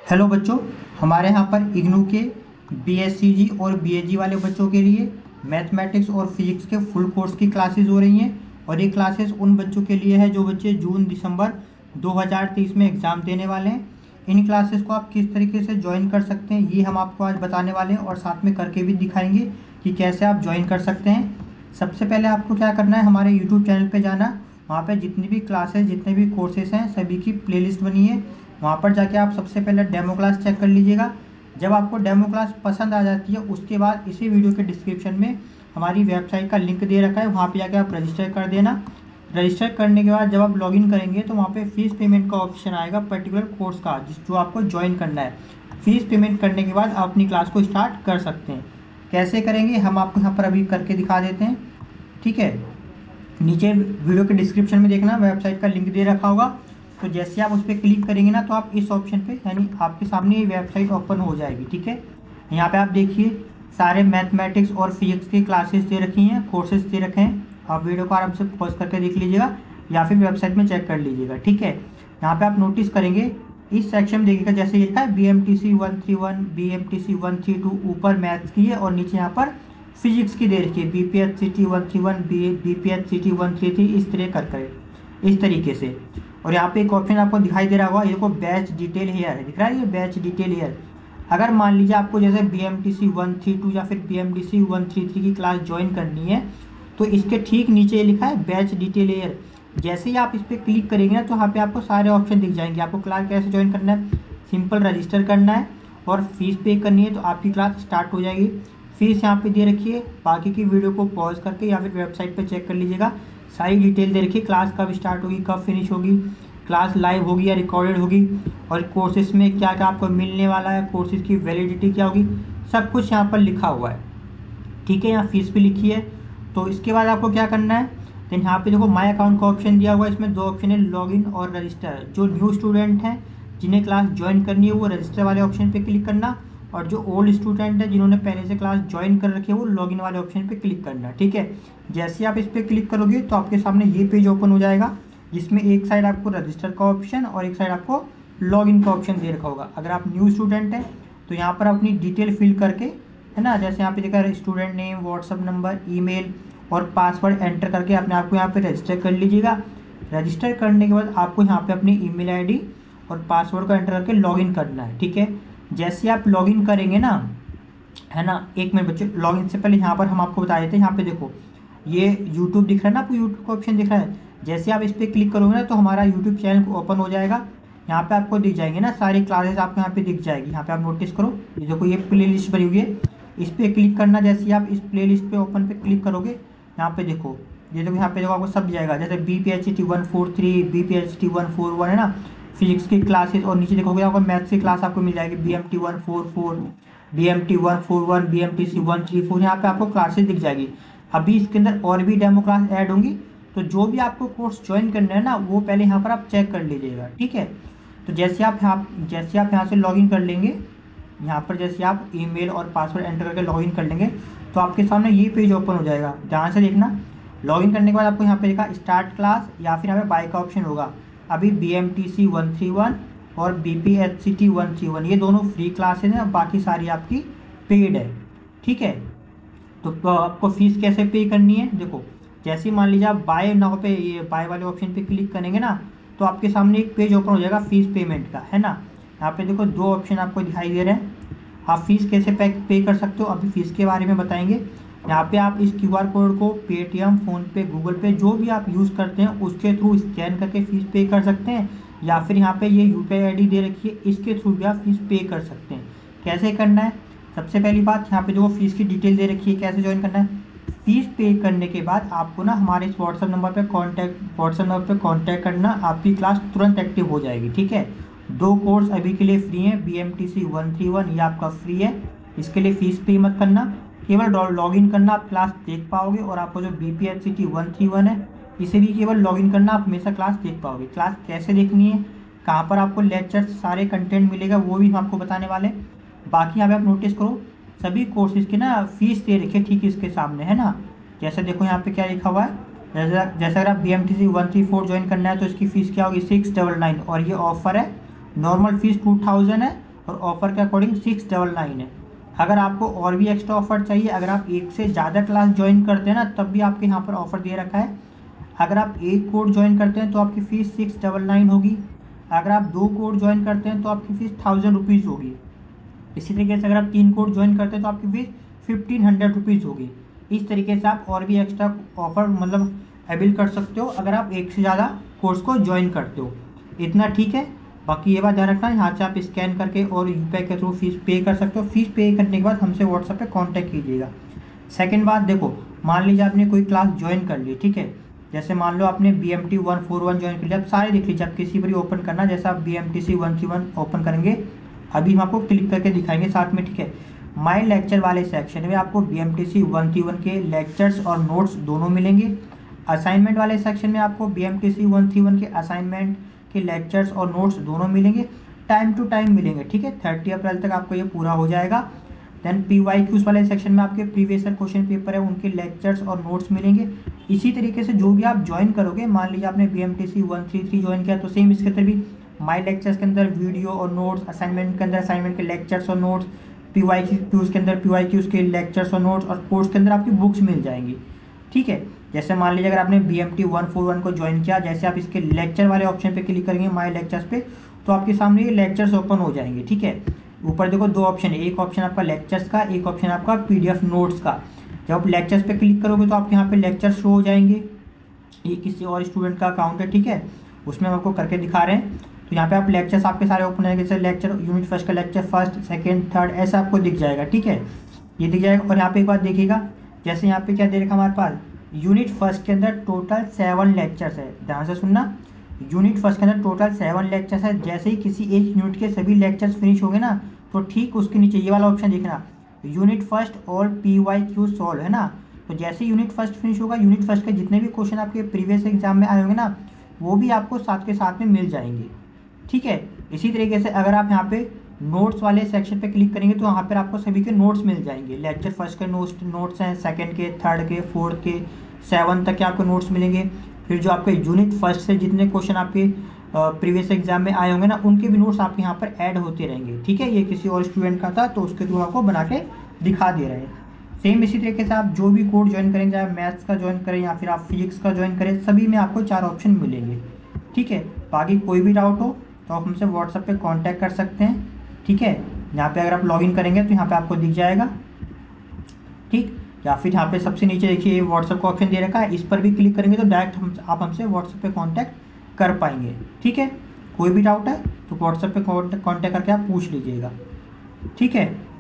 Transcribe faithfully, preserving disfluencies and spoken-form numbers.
Hello बच्चों, हमारे यहाँ पर इग्नू के बीएससीजी और बीएजी वाले बच्चों के लिए मैथमेटिक्स और फिजिक्स के फुल कोर्स की क्लासेस हो रही हैं। और ये क्लासेस उन बच्चों के लिए है जो बच्चे जून दिसंबर दो हज़ार तेईस में एग्ज़ाम देने वाले हैं। इन क्लासेस को आप किस तरीके से ज्वाइन कर सकते हैं ये हम आपको आज बताने वाले हैं और साथ में करके भी दिखाएंगे कि कैसे आप ज्वाइन कर सकते हैं। सबसे पहले आपको क्या करना है, हमारे यूट्यूब चैनल पर जाना। वहाँ पर जितनी भी क्लासेस जितने भी कोर्सेज हैं सभी की प्लेलिस्ट बनी है। वहाँ पर जाके आप सबसे पहले डेमो क्लास चेक कर लीजिएगा। जब आपको डेमो क्लास पसंद आ जाती है उसके बाद इसी वीडियो के डिस्क्रिप्शन में हमारी वेबसाइट का लिंक दे रखा है, वहाँ पे जाके आप रजिस्टर कर देना। रजिस्टर करने के बाद जब आप लॉगिन करेंगे तो वहाँ पे फ़ीस पेमेंट का ऑप्शन आएगा पर्टिकुलर कोर्स का जिस जो आपको ज्वाइन करना है। फ़ीस पेमेंट करने के बाद आप अपनी क्लास को स्टार्ट कर सकते हैं। कैसे करेंगे हम आपको यहाँ पर अभी करके दिखा देते हैं, ठीक है। नीचे वीडियो के डिस्क्रिप्शन में देखना, वेबसाइट का लिंक दे रखा होगा। तो जैसे आप उस पर क्लिक करेंगे ना तो आप इस ऑप्शन पे यानी आपके सामने ये वेबसाइट ओपन हो जाएगी, ठीक है। यहाँ पे आप देखिए सारे मैथमेटिक्स और फिजिक्स की क्लासेस दे रखी हैं, कोर्सेज दे रखे हैं। आप वीडियो को आराम से पॉज करके देख लीजिएगा या फिर वेबसाइट में चेक कर लीजिएगा, ठीक है। यहाँ पे आप नोटिस करेंगे इस सेक्शन में देखिएगा जैसे लिखा है B M T C one three one B M T C one three two, ऊपर मैथ्स की है और नीचे यहाँ पर फिजिक्स की दे रखी है B P H C T one three one B B P H C T one three three, इस तरह कर कर इस तरीके से। और यहाँ पे एक ऑप्शन आपको दिखाई दे रहा होगा, ये को बैच डिटेल हेयर है, दिख रहा है ये बैच डिटेल हेयर। अगर मान लीजिए आपको जैसे B M T C one three two या फिर B M T C one three three की क्लास ज्वाइन करनी है तो इसके ठीक नीचे ये लिखा है बैच डिटेल हेयर। जैसे ही आप इस पर क्लिक करेंगे ना तो यहाँ पे आपको सारे ऑप्शन दिख जाएंगे। आपको क्लास कैसे ज्वाइन करना है, सिंपल रजिस्टर करना है और फीस पे करनी है तो आपकी क्लास स्टार्ट हो जाएगी। फीस यहाँ पे दे रखी है, बाकी की वीडियो को पॉज करके या फिर वेबसाइट पे चेक कर लीजिएगा, सारी डिटेल दे रखी है। क्लास कब स्टार्ट होगी, कब फिनिश होगी, क्लास लाइव होगी या रिकॉर्डेड होगी, और कोर्सेज में क्या क्या आपको मिलने वाला है, कोर्सेज की वैलिडिटी क्या होगी, सब कुछ यहाँ पर लिखा हुआ है, ठीक है। यहाँ फीस भी लिखी है। तो इसके बाद आपको क्या करना है, देन यहाँ पे देखो माय अकाउंट का ऑप्शन दिया हुआ है। इसमें दो ऑप्शन है, लॉगिन और रजिस्टर। जो न्यू स्टूडेंट हैं जिन्हें क्लास ज्वाइन करनी है वो रजिस्टर वाले ऑप्शन पे क्लिक करना, और जो ओल्ड स्टूडेंट है जिन्होंने पहले से क्लास ज्वाइन कर रखी है वो लॉगिन वाले ऑप्शन पे क्लिक करना, ठीक है। जैसे आप इस पर क्लिक करोगे तो आपके सामने ये पेज ओपन हो जाएगा जिसमें एक साइड आपको रजिस्टर का ऑप्शन और एक साइड आपको लॉगिन का ऑप्शन दे रखा होगा। अगर आप न्यू स्टूडेंट हैं तो यहाँ पर अपनी डिटेल फिल करके, है ना, जैसे यहाँ पे देखा है student name, WhatsApp number, email और पासवर्ड एंटर करके अपने आप को यहाँ पे रजिस्टर कर लीजिएगा। रजिस्टर करने के बाद आपको यहाँ पे अपनी ईमेल आईडी और पासवर्ड को एंटर करके लॉगिन करना है, ठीक है। जैसे आप लॉगिन करेंगे ना, है ना, एक मिनट बच्चे, लॉगिन से पहले यहाँ पर हम आपको बता देते हैं। यहाँ पे देखो ये यूट्यूब दिख रहा है ना, आपको यूट्यूब का ऑप्शन दिख रहा है। जैसे आप इस पर क्लिक करोगे ना तो हमारा यूट्यूब चैनल ओपन हो जाएगा। यहाँ पे आपको दिख जाएंगे ना सारी क्लासेस, आपको यहाँ पे दिख जाएगी। यहाँ पे आप नोटिस करो, ये देखो ये प्ले लिस्ट बनी हुई है, इस पर क्लिक करना। जैसे ही आप इस प्ले लिस्ट पे ओपन पे क्लिक करोगे यहाँ पे देखो, ये देखो यहाँ पे देखो आपको सब जाएगा, जैसे B P H C T one four three B P H T one four one है ना, फिजिक्स की क्लासेस। और नीचे देखोगे आपको मैथ्स की क्लास आपको मिल जाएगी B M T one four four B M T one four one B M T C one three four, यहाँ पे आपको क्लासेस दिख जाएगी। अभी इसके अंदर और भी डेमो क्लास ऐड होंगी, तो जो भी आपको कोर्स ज्वाइन करना है ना वो पहले यहाँ पर आप चेक कर लीजिएगा, ठीक है। तो जैसे आप यहाँ जैसे आप यहाँ से लॉगिन कर लेंगे, यहाँ पर जैसे आप ईमेल और पासवर्ड एंटर करके लॉगिन कर लेंगे तो आपके सामने ये पेज ओपन हो जाएगा। ध्यान से देखना, लॉगिन करने के बाद आपको यहाँ पे देखा स्टार्ट क्लास या फिर यहाँ पे बाय का ऑप्शन होगा। अभी B M T C one three one और B P H C T one three one ये दोनों फ्री क्लासेज हैं, बाकी सारी आपकी पेड है, ठीक है। तो, तो आपको फीस कैसे पे करनी है, देखो जैसे मान लीजिए आप बाय नाउ पे ये बाय वाले ऑप्शन पे क्लिक करेंगे ना तो आपके सामने एक पेज ओपन हो जाएगा फीस पेमेंट का, है ना। यहाँ पे देखो दो ऑप्शन आपको दिखाई दे रहे हैं। आप फीस कैसे पे पे कर सकते हो अभी फीस के बारे में बताएंगे। यहाँ पे आप इस क्यू आर कोड को पेटीएम, फ़ोनपे, गूगल पे जो भी आप यूज़ करते हैं उसके थ्रू स्कैन करके फ़ीस पे कर सकते हैं, या फिर यहाँ पे ये U P I I D दे रखी है इसके थ्रू भी आप फीस पे कर सकते हैं। कैसे करना है, सबसे पहली बात यहाँ पे जो फीस की डिटेल दे रखी है कैसे ज्वाइन करना है। फीस पे करने के बाद आपको ना हमारे इस व्हाट्सअप नंबर पे कांटेक्ट व्हाट्सअप नंबर पे कांटेक्ट करना, आपकी क्लास तुरंत एक्टिव हो जाएगी, ठीक है। दो कोर्स अभी के लिए फ्री हैं, B M T C one three one ये आपका फ्री है, इसके लिए फ़ीस पे मत करना, केवल लॉगिन करना, आप क्लास देख पाओगे। और आपको जो B P H C T one three one है इसे भी केवल लॉगिन करना, आप हमेशा क्लास देख पाओगे। क्लास कैसे देखनी है, कहाँ पर आपको लेक्चर सारे कंटेंट मिलेगा वो भी हम आपको बताने वाले। बाकी यहाँ पे आप नोटिस करो सभी कोर्सेज की ना फीस दे रखी है ठीक इसके सामने, है ना। जैसे देखो यहाँ पे क्या लिखा हुआ है, जैसा जैसे अगर आप B M T C one three four join करना है तो इसकी फ़ीस क्या होगी सिक्स डबल नाइन, और ये ऑफर है। नॉर्मल फ़ीस टू थाउजेंड है और ऑफ़र के अकॉर्डिंग सिक्स डबल नाइन है। अगर आपको और भी एक्स्ट्रा ऑफर चाहिए, अगर आप एक से ज़्यादा क्लास ज्वाइन करते हैं ना, तब भी आपके यहाँ पर ऑफर दे रखा है। अगर आप एक कोड ज्वाइन करते हैं तो आपकी फ़ीस सिक्स डबल नाइन होगी। अगर आप दो कोड ज्वाइन करते हैं तो आपकी फ़ीस थाउजेंड रुपीज़ होगी। इसी तरीके से अगर आप तीन कोड ज्वाइन करते हैं तो आपकी फ़ीस फिफ्टीन हंड्रेड रुपीज़ होगी। इस तरीके से आप और भी एक्स्ट्रा ऑफर मतलब अवेल कर सकते हो अगर आप एक से ज़्यादा कोर्स को ज्वाइन करते हो। इतना ठीक है। बाकी ये बात ध्यान रखना, यहाँ से आप स्कैन करके और यूपीआई के थ्रू फीस पे कर सकते हो। फीस पे करने के बाद हमसे व्हाट्सएप पे कांटेक्ट कीजिएगा। सेकंड बात, देखो मान लीजिए आपने कोई क्लास ज्वाइन कर ली, ठीक है। जैसे मान लो आपने B M T one four one join कर लिया, आप सारे देख लीजिए, आप किसी पर भी ओपन करना, जैसा आप B M T C one three one open करेंगे, अभी हम आपको क्लिक करके दिखाएंगे साथ में, ठीक है। माई लेक्चर वाले सेक्शन में आपको B M T C one three one के लेक्चर्स और नोट्स दोनों मिलेंगे। असाइनमेंट वाले सेक्शन में आपको B M T C one three one के असाइनमेंट के लेक्चर्स और नोट्स दोनों मिलेंगे, टाइम टू टाइम मिलेंगे, ठीक है। थर्टी अप्रैल तक आपको ये पूरा हो जाएगा। देन पी वाई क्यूज़ वाले सेक्शन में आपके प्रीवियस ईयर क्वेश्चन पेपर है, उनके लेक्चर्स और नोट्स मिलेंगे। इसी तरीके से जो भी आप ज्वाइन करोगे, मान लीजिए आपने B M T C one three three join किया तो सेम इसके अंदर भी माई लेक्चर्स के अंदर वीडियो और नोट्स, असाइनमेंट के अंदर असाइनमेंट के लेक्चर्स और नोट्स, पी वाई क्यूज़ के अंदर पी वाई क्यूज़ के लेक्चर्स और नोट्स, और कोर्स के अंदर आपकी बुक्स मिल जाएंगी, ठीक है। जैसे मान लीजिए अगर आपने B M T one four one को ज्वाइन किया, जैसे आप इसके लेक्चर वाले ऑप्शन पे क्लिक करेंगे माई लेक्चर्स पे, तो आपके सामने ये लेक्चर्स ओपन हो जाएंगे, ठीक है। ऊपर देखो दो ऑप्शन है, एक ऑप्शन आपका लेक्चर्स का, एक ऑप्शन आपका पीडीएफ नोट्स का। जब आप लेक्चर्स पे क्लिक करोगे तो आपके यहाँ पे लेक्चर शो हो जाएंगे। ये किसी और स्टूडेंट का अकाउंट है, ठीक है, उसमें हम आपको करके दिखा रहे हैं। तो यहाँ पे आप लेक्चर्स आपके सारे ओपन हो जाएंगे, जैसे लेक्चर यूनिट फर्स्ट का लेक्चर फर्स्ट सेकेंड थर्ड ऐसा आपको दिख जाएगा, ठीक है, ये दिख जाएगा। और यहाँ पे एक बात देखिएगा, जैसे यहाँ पे क्या दे रखा हमारे पास, यूनिट फर्स्ट के अंदर टोटल सेवन लेक्चर्स है, ध्यान से सुनना। यूनिट फर्स्ट के अंदर टोटल सेवन लेक्चर्स है। जैसे ही किसी एक यूनिट के सभी लेक्चर्स फिनिश हो गए ना, तो ठीक उसके नीचे ये वाला ऑप्शन देखना, यूनिट फर्स्ट और पी वाई क्यू सॉल्व, है ना। तो जैसे यूनिट फर्स्ट फिनिश होगा, यूनिट फर्स्ट के जितने भी क्वेश्चन आपके प्रीवियस एग्जाम में आए होंगे ना, वो भी आपको साथ के साथ में मिल जाएंगे, ठीक है। इसी तरीके से अगर आप यहाँ पे नोट्स वाले सेक्शन पे क्लिक करेंगे तो वहाँ पर आपको सभी के नोट्स मिल जाएंगे। लेक्चर फर्स्ट के नोट्स नोट्स हैं, सेकंड के, थर्ड के, फोर्थ के, सेवन तक के आपको नोट्स मिलेंगे। फिर जो आपके यूनिट फर्स्ट से जितने क्वेश्चन आपके प्रीवियस एग्जाम में आए होंगे ना, उनके भी नोट्स आपके यहाँ पर ऐड होते रहेंगे, ठीक है। ये किसी और स्टूडेंट का था तो उसके थ्रू आपको बना के दिखा दे रहे हैं। सेम इसी तरीके से आप जो भी कोड ज्वाइन करें, चाहे मैथ्स का ज्वाइन करें या फिर आप फिजिक्स का ज्वाइन करें, सभी में आपको चार ऑप्शन मिलेंगे, ठीक है। बाकी कोई भी डाउट हो तो आप हमसे व्हाट्सएप पे कांटेक्ट कर सकते हैं, ठीक है। यहाँ पे अगर आप लॉगिन करेंगे तो यहाँ पे आपको दिख जाएगा, ठीक। या फिर यहाँ पे सबसे नीचे देखिए व्हाट्सएप का ऑप्शन दे रखा है, इस पर भी क्लिक करेंगे तो डायरेक्ट हम आप हमसे व्हाट्सएप पे कांटेक्ट कर पाएंगे, ठीक है। कोई भी डाउट है तो व्हाट्सएप पे कांटेक्ट करके आप पूछ लीजिएगा, ठीक है।